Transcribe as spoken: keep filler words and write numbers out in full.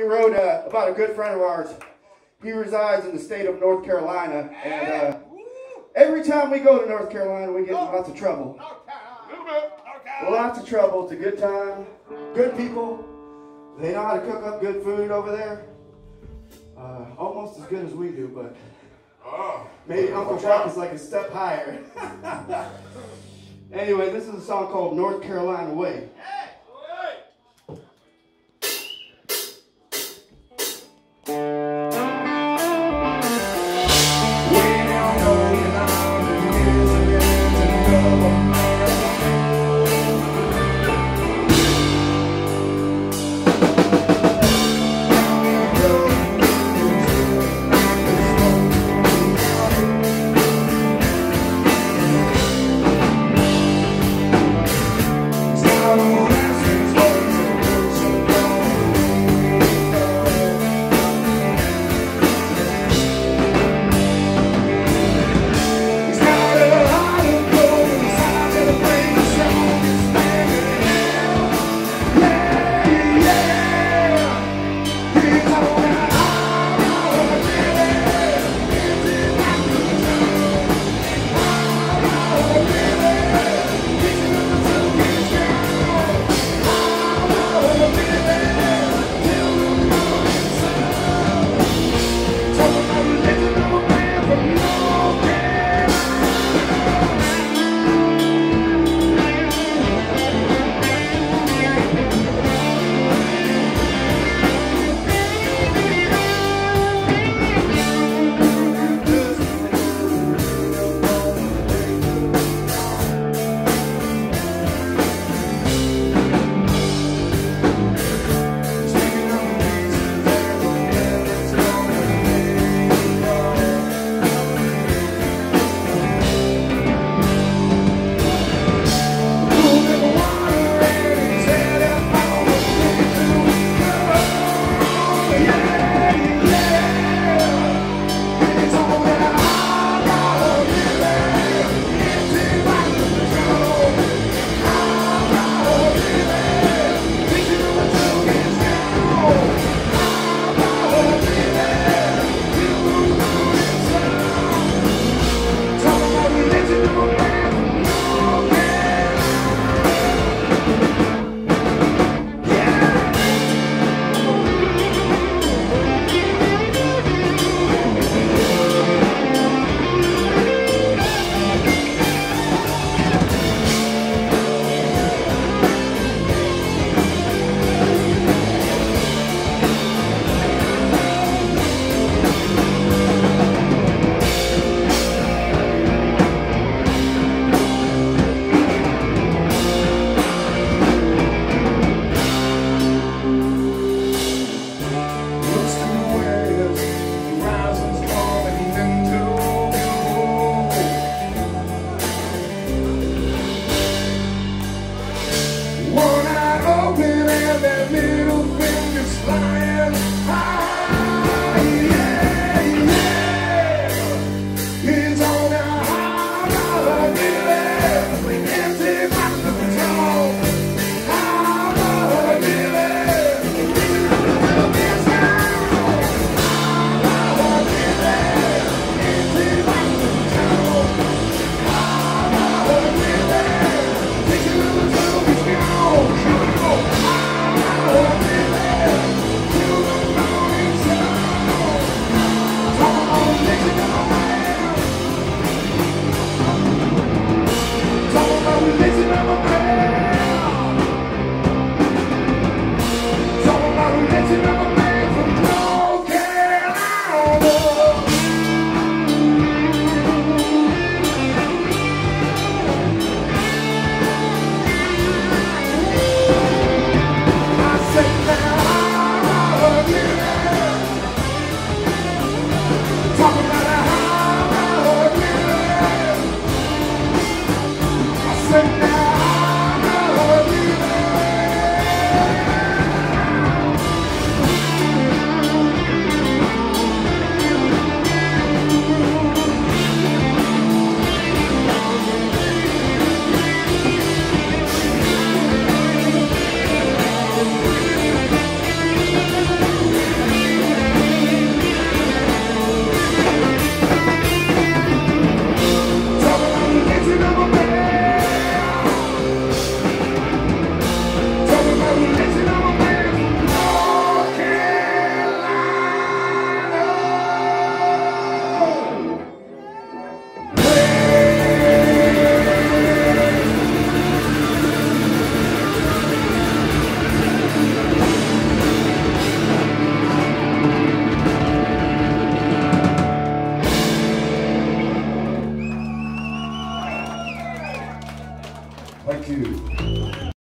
We wrote uh, about a good friend of ours. He resides in the state of North Carolina, and uh, every time we go to North Carolina, we get in lots of trouble. Lots of trouble. It's a good time. Good people. They know how to cook up good food over there. Uh, almost as good as we do, but maybe Uncle Chuck is like a step higher. Anyway, this is a song called North Carolina Way.